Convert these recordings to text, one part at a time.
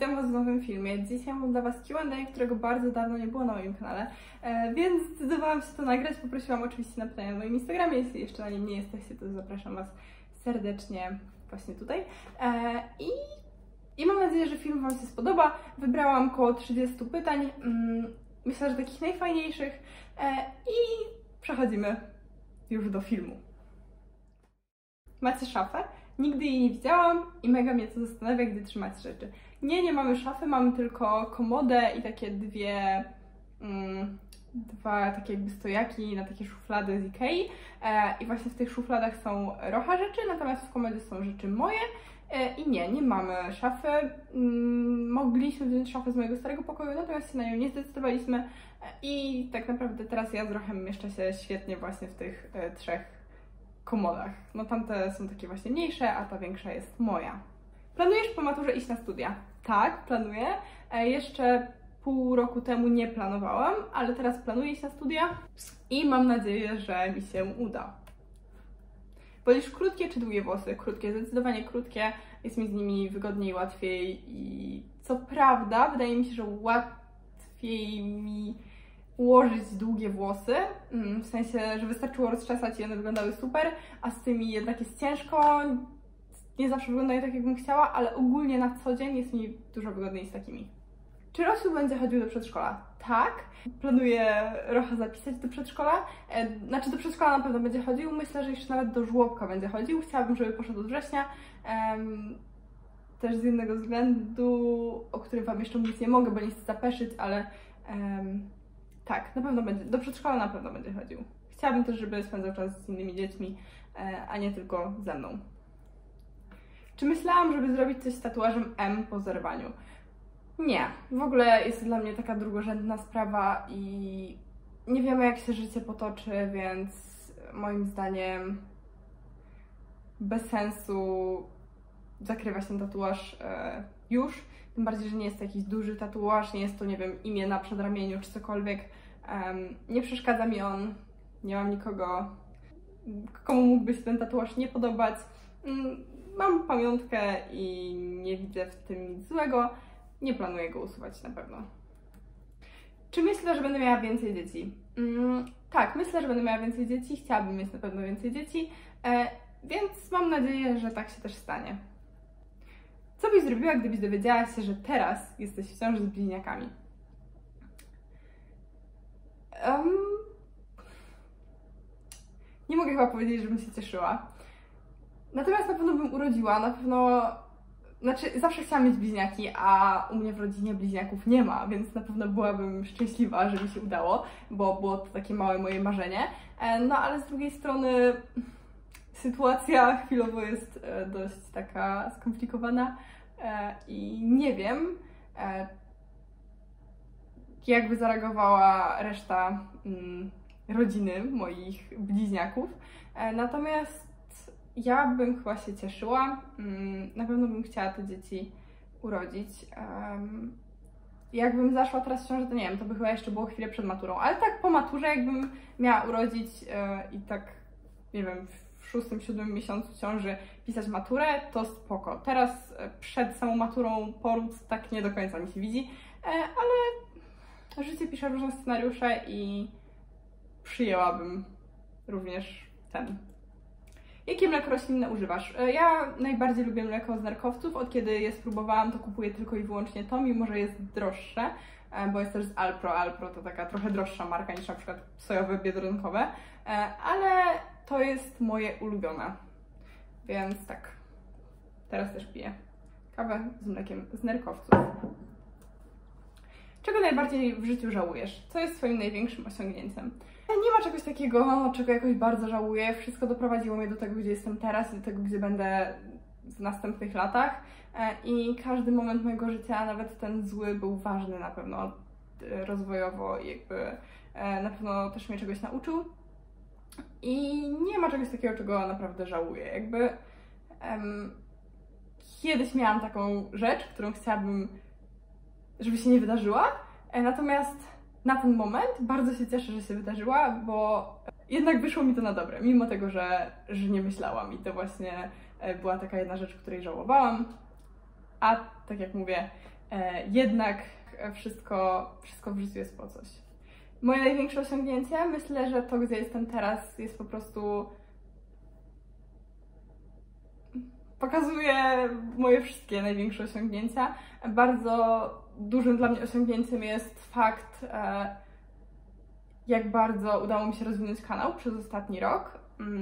witam Was w nowym filmie. Dzisiaj mam dla Was Q&A, którego bardzo dawno nie było na moim kanale, więc zdecydowałam się to nagrać. Poprosiłam oczywiście na pytania na moim Instagramie. Jeśli jeszcze na nim nie jesteście, to zapraszam Was serdecznie właśnie tutaj. I mam nadzieję, że film Wam się spodoba. Wybrałam około 30 pytań, myślę, że takich najfajniejszych, i przechodzimy już do filmu. Macie szafę? Nigdy jej nie widziałam i mega mnie to zastanawia, gdy trzymacie rzeczy. Nie mamy szafy, mamy tylko komodę i takie dwa takie jakby stojaki na takie szuflady z Ikei. I właśnie w tych szufladach są rocha rzeczy, natomiast w komodzie są rzeczy moje. I nie mamy szafy. Mogliśmy wziąć szafę z mojego starego pokoju, natomiast się na nią nie zdecydowaliśmy. I tak naprawdę teraz ja z Rochem mieszczę się świetnie właśnie w tych trzech komodach. No tamte są takie właśnie mniejsze, a ta większa jest moja. Planujesz po maturze iść na studia? Tak, planuję. Jeszcze pół roku temu nie planowałam, ale teraz planuję iść na studia i mam nadzieję, że mi się uda. Wolisz krótkie czy długie włosy? Krótkie, zdecydowanie krótkie. Jest mi z nimi wygodniej, łatwiej i co prawda wydaje mi się, że łatwiej mi ułożyć długie włosy, w sensie, że wystarczyło rozczesać i one wyglądały super, a z tymi jednak jest ciężko, nie zawsze wyglądają tak, jakbym chciała, ale ogólnie na co dzień jest mi dużo wygodniej z takimi. Czy Rosiu będzie chodził do przedszkola? Tak. Planuję Rocha zapisać do przedszkola, znaczy do przedszkola na pewno będzie chodził, myślę, że jeszcze nawet do żłobka będzie chodził, chciałabym, żeby poszedł od września, też z innego względu, o którym Wam jeszcze mówić nie mogę, bo nie chcę zapeszyć, ale tak, na pewno będzie, do przedszkola na pewno będzie chodził. Chciałabym też, żeby spędzał czas z innymi dziećmi, a nie tylko ze mną. Czy myślałam, żeby zrobić coś z tatuażem M po zerwaniu? Nie, w ogóle jest to dla mnie taka drugorzędna sprawa i nie wiemy, jak się życie potoczy, więc moim zdaniem bez sensu zakrywać ten tatuaż już. Tym bardziej, że nie jest to jakiś duży tatuaż, nie jest to, nie wiem, imię na przedramieniu czy cokolwiek. Nie przeszkadza mi on, nie mam nikogo, komu mógłby się ten tatuaż nie podobać. Mam pamiątkę i nie widzę w tym nic złego. Nie planuję go usuwać na pewno. Czy myślę, że będę miała więcej dzieci? Tak, myślę, że będę miała więcej dzieci. Chciałabym mieć na pewno więcej dzieci, więc mam nadzieję, że tak się też stanie. Co byś zrobiła, gdybyś dowiedziała się, że teraz jesteś w ciąży z bliźniakami? Nie mogę chyba powiedzieć, żebym się cieszyła. Natomiast na pewno bym urodziła, na pewno... Znaczy, zawsze chciałam mieć bliźniaki, a u mnie w rodzinie bliźniaków nie ma, więc na pewno byłabym szczęśliwa, że mi się udało, bo było to takie małe moje marzenie. No ale z drugiej strony sytuacja chwilowo jest dość taka skomplikowana i nie wiem, jak by zareagowała reszta rodziny moich bliźniaków. Natomiast ja bym chyba się cieszyła, na pewno bym chciała te dzieci urodzić. Jakbym zaszła teraz w ciążę, to nie wiem, to by chyba jeszcze było chwilę przed maturą, ale tak po maturze jakbym miała urodzić i tak, nie wiem, w 6-7 miesiącu ciąży pisać maturę, to spoko. Teraz przed samą maturą poród tak nie do końca mi się widzi, ale życie pisze różne scenariusze i przyjęłabym również ten. Jakie mleko roślinne używasz? Ja najbardziej lubię mleko z nerkowców. Od kiedy je spróbowałam, to kupuję tylko i wyłącznie to, mimo że jest droższe, bo jest też z Alpro. Alpro to taka trochę droższa marka niż na przykład sojowe, biedronkowe, ale to jest moje ulubione. Więc tak, teraz też piję kawę z mlekiem z nerkowców. Czego najbardziej w życiu żałujesz? Co jest Twoim największym osiągnięciem? Nie ma czegoś takiego, czego jakoś bardzo żałuję. Wszystko doprowadziło mnie do tego, gdzie jestem teraz i do tego, gdzie będę w następnych latach. I każdy moment mojego życia, nawet ten zły, był ważny na pewno rozwojowo i jakby na pewno też mnie czegoś nauczył. I nie ma czegoś takiego, czego naprawdę żałuję. Jakby kiedyś miałam taką rzecz, którą chciałabym, żeby się nie wydarzyła, natomiast na ten moment bardzo się cieszę, że się wydarzyła, bo jednak wyszło mi to na dobre, mimo tego, że nie myślałam i to właśnie była taka jedna rzecz, której żałowałam, a tak jak mówię, jednak wszystko w życiu jest po coś. Moje największe osiągnięcie, myślę, że to, gdzie jestem teraz, jest po prostu... pokazuje moje wszystkie największe osiągnięcia. Bardzo dużym dla mnie osiągnięciem jest fakt, jak bardzo udało mi się rozwinąć kanał przez ostatni rok.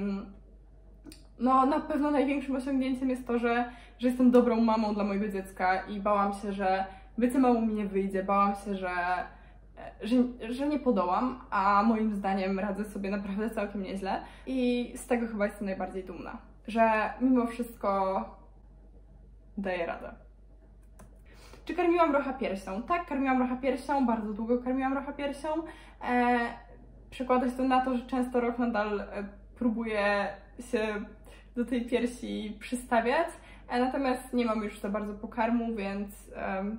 No, na pewno największym osiągnięciem jest to, że jestem dobrą mamą dla mojego dziecka i bałam się, że bycie mamą mi nie wyjdzie, bałam się, że nie podołam, a moim zdaniem radzę sobie naprawdę całkiem nieźle i z tego chyba jestem najbardziej dumna, że mimo wszystko daję radę. Czy karmiłam Rocha piersią? Tak, karmiłam Rocha piersią, bardzo długo karmiłam Rocha piersią. Przekłada się to na to, że często Roch nadal próbuje się do tej piersi przystawiać, natomiast nie mam już za bardzo pokarmu, więc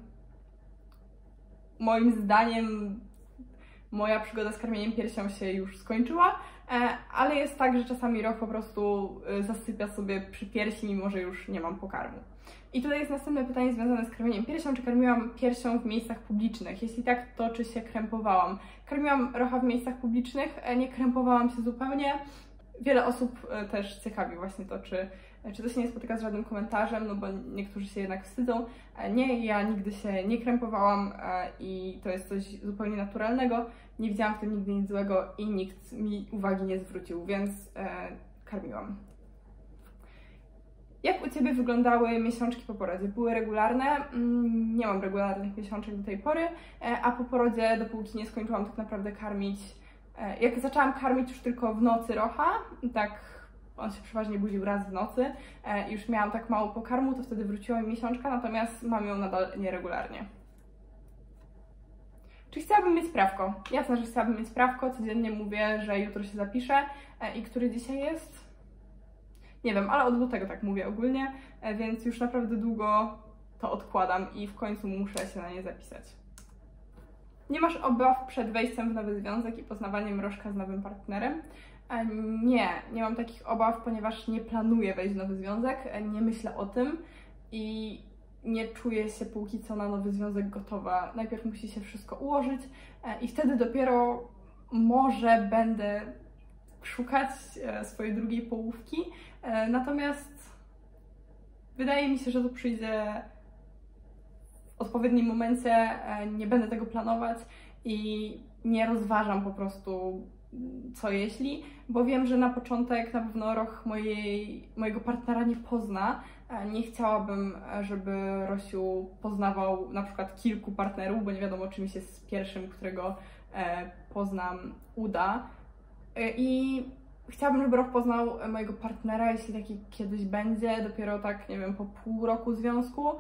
moim zdaniem moja przygoda z karmieniem piersią się już skończyła, ale jest tak, że czasami Roch po prostu zasypia sobie przy piersi, mimo że już nie mam pokarmu. I tutaj jest następne pytanie związane z karmieniem piersią. Czy karmiłam piersią w miejscach publicznych? Jeśli tak, to czy się krępowałam? Karmiłam Rocha w miejscach publicznych, nie krępowałam się zupełnie. Wiele osób też ciekawi właśnie to, czy to się nie spotyka z żadnym komentarzem, no bo niektórzy się jednak wstydzą. Nie, ja nigdy się nie krępowałam i to jest coś zupełnie naturalnego. Nie widziałam w tym nigdy nic złego i nikt mi uwagi nie zwrócił, więc karmiłam. Jak u Ciebie wyglądały miesiączki po porodzie? Były regularne? Nie mam regularnych miesiączek do tej pory, a po porodzie, dopóki nie skończyłam tak naprawdę karmić, jak zaczęłam karmić już tylko w nocy Rocha, tak on się przeważnie budził raz w nocy i już miałam tak mało pokarmu, to wtedy wróciła mi miesiączka, natomiast mam ją nadal nieregularnie. Czy chciałabym mieć prawko? Jasne, że chciałabym mieć prawko, codziennie mówię, że jutro się zapiszę i który dzisiaj jest? Nie wiem, ale od lutego tak mówię ogólnie, więc już naprawdę długo to odkładam i w końcu muszę się na nie zapisać. Nie masz obaw przed wejściem w nowy związek i poznawaniem Rożka z nowym partnerem? Nie mam takich obaw, ponieważ nie planuję wejść w nowy związek, nie myślę o tym i nie czuję się póki co na nowy związek gotowa. Najpierw musi się wszystko ułożyć i wtedy dopiero może będę szukać swojej drugiej połówki, natomiast wydaje mi się, że to przyjdzie w odpowiednim momencie, nie będę tego planować i nie rozważam po prostu co jeśli, bo wiem, że na początek na pewno Roch mojego partnera nie pozna. Nie chciałabym, żeby Rosiu poznawał na przykład kilku partnerów, bo nie wiadomo, czy mi się z pierwszym, którego poznam, uda. I chciałabym, żeby Roch poznał mojego partnera, jeśli taki kiedyś będzie, dopiero tak, nie wiem, po pół roku związku.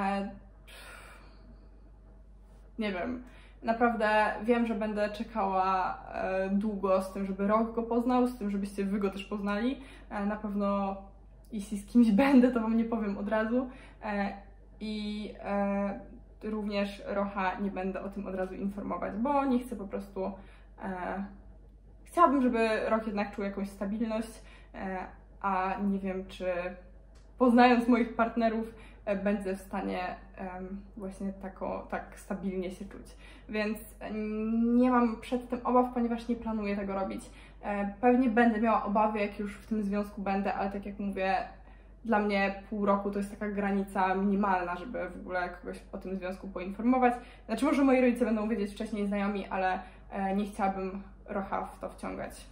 Nie wiem, naprawdę wiem, że będę czekała długo z tym, żeby Roch go poznał, z tym, żebyście wy go też poznali. Na pewno jeśli z kimś będę, to wam nie powiem od razu. I również Rocha nie będę o tym od razu informować, bo nie chcę po prostu... Chciałabym, żeby Roch jednak czuł jakąś stabilność, a nie wiem, czy poznając moich partnerów będzie w stanie właśnie tak stabilnie się czuć. Więc nie mam przed tym obaw, ponieważ nie planuję tego robić. Pewnie będę miała obawy, jak już w tym związku będę, ale tak jak mówię, dla mnie pół roku to jest taka granica minimalna, żeby w ogóle kogoś o tym związku poinformować. Znaczy może moi rodzice będą wiedzieć wcześniej, znajomi, ale nie chciałabym Rocha w to wciągać.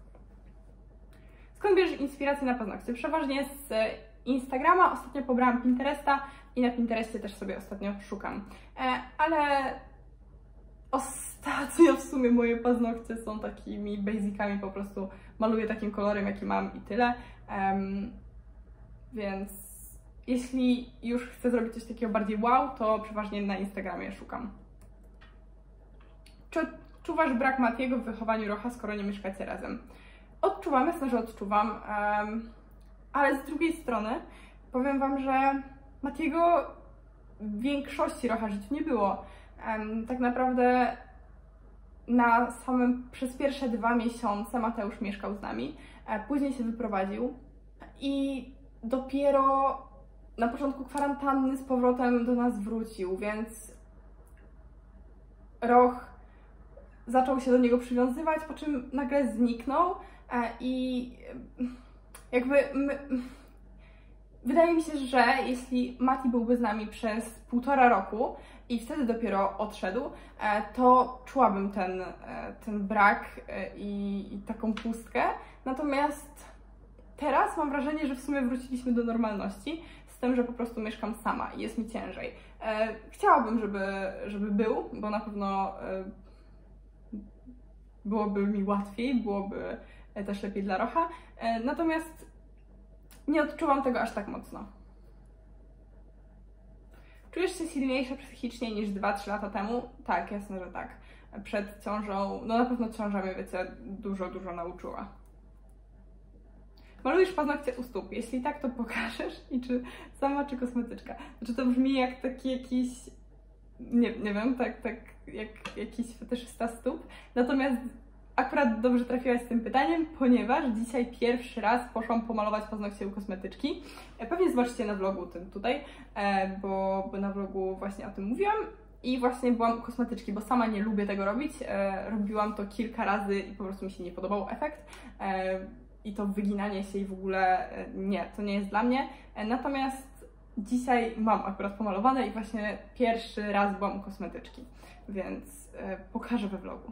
Skąd bierzesz inspirację na paznokcie? Przeważnie z Instagrama, ostatnio pobrałam Pinteresta i na Pinterestie też sobie ostatnio szukam. Ale ostatnio w sumie moje paznokcie są takimi basicami, po prostu maluję takim kolorem, jaki mam i tyle. Więc jeśli już chcę zrobić coś takiego bardziej wow, to przeważnie na Instagramie szukam. Czy odczuwasz brak Matiego w wychowaniu Rocha, skoro nie mieszkacie razem? Odczuwam, jasne, że odczuwam, ale z drugiej strony powiem wam, że Matiego w większości Rocha życiu nie było. Tak naprawdę przez pierwsze 2 miesiące Mateusz mieszkał z nami, później się wyprowadził i dopiero na początku kwarantanny z powrotem do nas wrócił, więc Roch zaczął się do niego przywiązywać, po czym nagle zniknął i jakby wydaje mi się, że jeśli Mati byłby z nami przez 1,5 roku i wtedy dopiero odszedł, to czułabym ten brak i taką pustkę. Natomiast teraz mam wrażenie, że w sumie wróciliśmy do normalności, z tym, że po prostu mieszkam sama i jest mi ciężej. Chciałabym, żeby był, bo na pewno byłoby mi łatwiej, byłoby też lepiej dla Rocha, natomiast nie odczuwam tego aż tak mocno. Czujesz się silniejsza psychicznie niż 2-3 lata temu? Tak, jasne, że tak. Przed ciążą, no na pewno ciąża mnie, wiecie, dużo nauczyła. Malujesz paznokcie u stóp? Jeśli tak, to pokażesz? I czy sama, czy kosmetyczka? Znaczy to brzmi jak taki jakiś, nie wiem, tak jak jakiś fetyszysta stóp. Natomiast akurat dobrze trafiłaś z tym pytaniem, ponieważ dzisiaj pierwszy raz poszłam pomalować paznokcie u kosmetyczki. Pewnie zobaczycie na vlogu tym tutaj, bo na vlogu właśnie o tym mówiłam. I właśnie byłam u kosmetyczki, bo sama nie lubię tego robić. Robiłam to kilka razy i po prostu mi się nie podobał efekt. I to wyginanie się i w ogóle nie, to nie jest dla mnie. Natomiast dzisiaj mam akurat pomalowane i właśnie pierwszy raz byłam u kosmetyczki, więc pokażę we vlogu.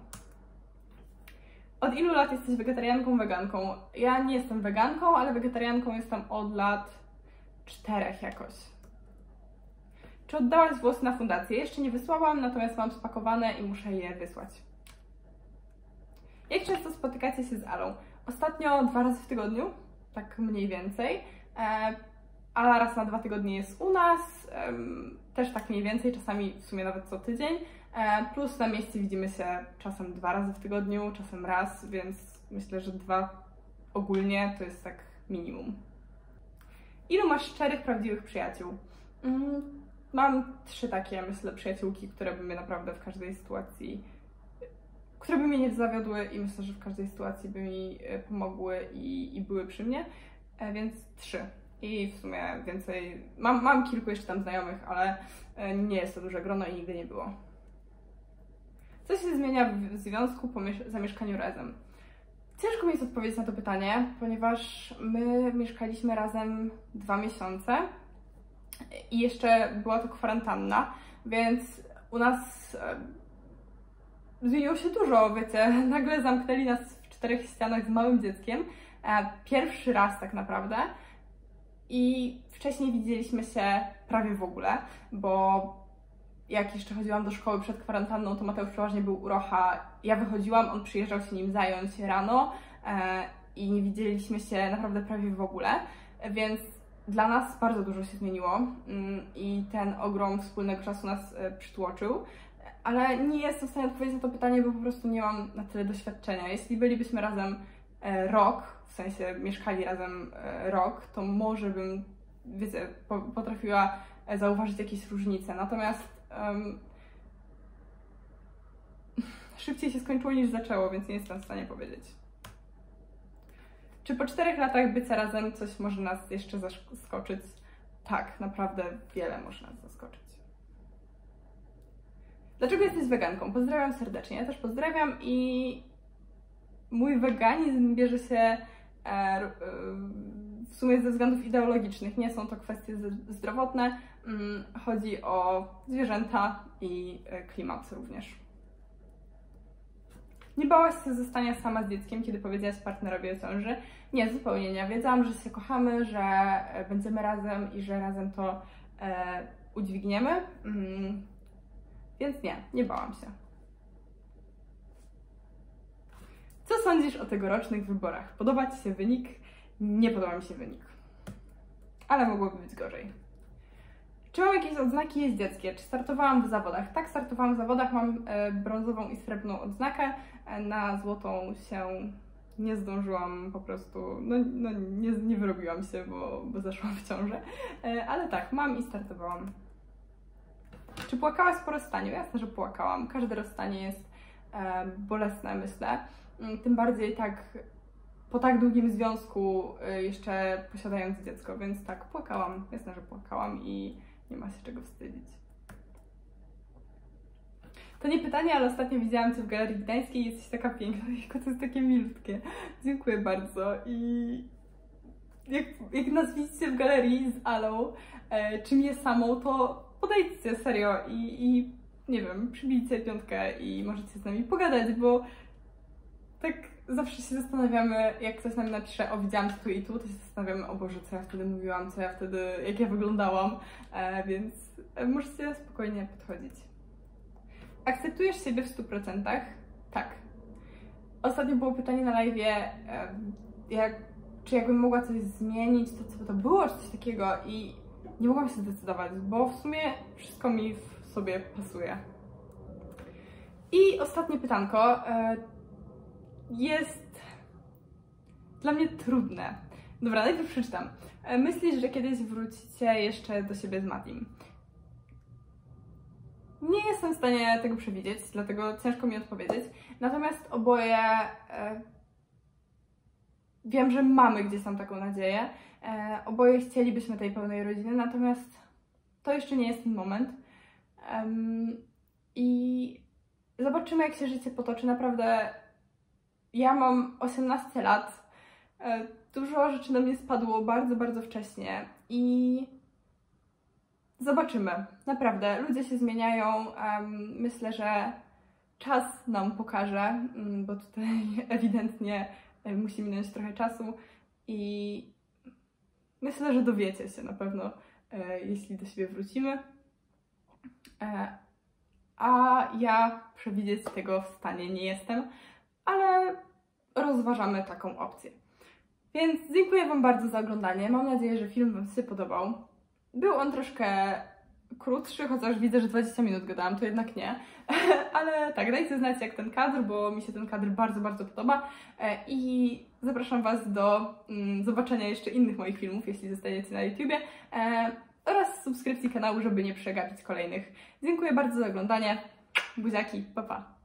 Od ilu lat jesteś wegetarianką, weganką? Ja nie jestem weganką, ale wegetarianką jestem od lat 4 jakoś. Czy oddałaś włosy na fundację? Jeszcze nie wysłałam, natomiast mam spakowane i muszę je wysłać. Jak często spotykacie się z Alą? Ostatnio 2 razy w tygodniu, tak mniej więcej. Ala raz na 2 tygodnie jest u nas, też tak mniej więcej, czasami w sumie nawet co tydzień. Plus na mieście widzimy się czasem 2 razy w tygodniu, czasem raz, więc myślę, że 2 ogólnie to jest tak minimum. Ilu masz szczerych, prawdziwych przyjaciół? Mam 3 takie, myślę, przyjaciółki, które by mnie naprawdę w każdej sytuacji, które by mnie nie zawiodły i myślę, że w każdej sytuacji by mi pomogły i były przy mnie, więc 3. I w sumie więcej, mam kilku jeszcze tam znajomych, ale nie jest to duże grono i nigdy nie było. Co się zmienia w związku po zamieszkaniu razem? Ciężko mi jest odpowiedzieć na to pytanie, ponieważ my mieszkaliśmy razem 2 miesiące i jeszcze była to kwarantanna, więc u nas zmieniło się dużo, wiecie, nagle zamknęli nas w 4 ścianach z małym dzieckiem, pierwszy raz tak naprawdę i wcześniej widzieliśmy się prawie w ogóle, bo jak jeszcze chodziłam do szkoły przed kwarantanną, to Mateusz przeważnie był u Rocha, ja wychodziłam, on przyjeżdżał się nim zająć rano i nie widzieliśmy się naprawdę prawie w ogóle, więc dla nas bardzo dużo się zmieniło i ten ogrom wspólnego czasu nas przytłoczył, ale nie jestem w stanie odpowiedzieć na to pytanie, bo po prostu nie mam na tyle doświadczenia. Jeśli bylibyśmy razem rok, w sensie mieszkali razem rok, to może bym, wiecie, potrafiła zauważyć jakieś różnice, natomiast szybciej się skończyło niż zaczęło, więc nie jestem w stanie powiedzieć. Czy po 4 latach bycia razem coś może nas jeszcze zaskoczyć? Tak, naprawdę wiele może nas zaskoczyć. Dlaczego jesteś weganką? Pozdrawiam serdecznie, ja też pozdrawiam i mój weganizm bierze się w sumie ze względów ideologicznych, nie są to kwestie zdrowotne, chodzi o zwierzęta i klimat również. Nie bałaś się zostania sama z dzieckiem, kiedy powiedziałaś partnerowi o ciąży? Nie, zupełnie nie. Wiedziałam, że się kochamy, że będziemy razem i że razem to udźwigniemy, więc nie bałam się. Co sądzisz o tegorocznych wyborach? Podoba Ci się wynik? Nie podoba mi się wynik, ale mogłoby być gorzej. Czy mam jakieś odznaki jeździeckie? Czy startowałam w zawodach? Tak, startowałam w zawodach, mam brązową i srebrną odznakę, na złotą się nie zdążyłam po prostu, nie wyrobiłam się, bo zaszłam w ciążę, ale tak, mam i startowałam. Czy płakałaś po rozstaniu? Jasne, że płakałam. Każde rozstanie jest bolesne, myślę. Tym bardziej tak po tak długim związku, jeszcze posiadając dziecko, więc tak, płakałam, jasne, że płakałam i nie ma się czego wstydzić. To nie pytanie, ale ostatnio widziałam Cię w Galerii Gdańskiej i jesteś taka piękna, jako to jest takie milutkie. Dziękuję bardzo i jak nas widzicie w galerii z Alą, czy mnie samą, to podejdźcie serio i nie wiem, przybijcie piątkę i możecie z nami pogadać, bo tak zawsze się zastanawiamy, jak ktoś nam napisze, o widziałam tu i tu, to się zastanawiamy, o Boże, co ja wtedy mówiłam, co ja wtedy, jak ja wyglądałam, więc możecie spokojnie podchodzić. Akceptujesz siebie w 100%? Tak. Ostatnio było pytanie na live'ie, czy jakbym mogła coś zmienić, to co by to było, czy coś takiego i nie mogłam się zdecydować, bo w sumie wszystko mi w sobie pasuje. I ostatnie pytanko jest dla mnie trudne. Dobra, najpierw przeczytam. Myślisz, że kiedyś wrócicie jeszcze do siebie z Matim? Nie jestem w stanie tego przewidzieć, dlatego ciężko mi odpowiedzieć. Natomiast oboje wiem, że mamy gdzieś tam taką nadzieję. Oboje chcielibyśmy tej pełnej rodziny, natomiast to jeszcze nie jest ten moment. I zobaczymy, jak się życie potoczy. Naprawdę, ja mam 18 lat. Dużo rzeczy na mnie spadło bardzo, bardzo wcześnie i zobaczymy. Naprawdę, ludzie się zmieniają. Myślę, że czas nam pokaże, bo tutaj ewidentnie musi minąć trochę czasu i myślę, że dowiecie się na pewno, jeśli do siebie wrócimy. A ja przewidzieć tego w stanie nie jestem, ale rozważamy taką opcję. Więc dziękuję Wam bardzo za oglądanie. Mam nadzieję, że film Wam się podobał. Był on troszkę krótszy, chociaż widzę, że 20 minut gadałam, to jednak nie. Ale tak, dajcie znać jak ten kadr, bo mi się ten kadr bardzo, bardzo podoba. I zapraszam Was do zobaczenia jeszcze innych moich filmów, jeśli zostaniecie na YouTubie. Oraz subskrypcji kanału, żeby nie przegapić kolejnych. Dziękuję bardzo za oglądanie. Buziaki, pa pa!